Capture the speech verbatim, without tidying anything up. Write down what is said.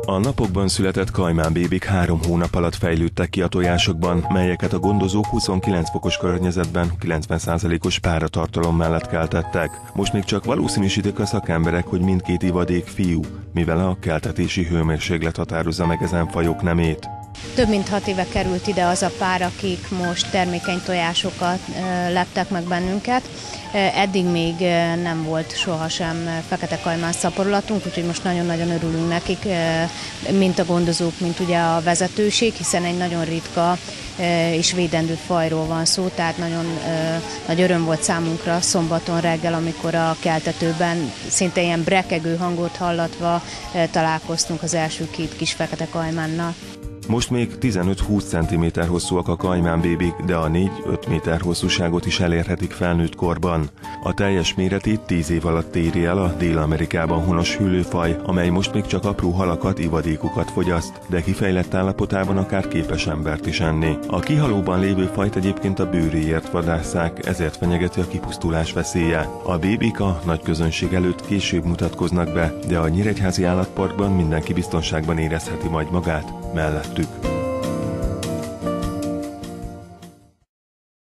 A napokban született kajmán bébik három hónap alatt fejlődtek ki a tojásokban, melyeket a gondozók huszonkilenc fokos környezetben kilencven százalékos páratartalom mellett keltettek. Most még csak valószínűsítik a szakemberek, hogy mindkét ivadék fiú, mivel a keltetési hőmérséklet határozza meg ezen fajok nemét. Több mint hat éve került ide az a pár, akik most termékeny tojásokat e, leptek meg bennünket. E, eddig még e, nem volt sohasem fekete kajmán szaporulatunk, úgyhogy most nagyon-nagyon örülünk nekik, e, mint a gondozók, mint ugye a vezetőség, hiszen egy nagyon ritka e, és védendő fajról van szó, tehát nagyon e, nagy öröm volt számunkra szombaton reggel, amikor a keltetőben szinte ilyen brekegő hangot hallatva e, találkoztunk az első két kis fekete kajmánnal. Most még tizenöt-húsz centiméter hosszúak a kajmán bébik, de a négy-öt méter hosszúságot is elérhetik felnőtt korban. A teljes méretét tíz év alatt éri el a Dél-Amerikában honos hüllőfaj, amely most még csak apró halakat, ivadékokat fogyaszt, de kifejlett állapotában akár képes embert is enni. A kihalóban lévő fajt egyébként a bőréért vadásszák, ezért fenyegeti a kipusztulás veszélye. A bébik a nagy közönség előtt később mutatkoznak be, de a Nyíregyházi Állatparkban mindenki biztonságban érezheti majd magát mellettük.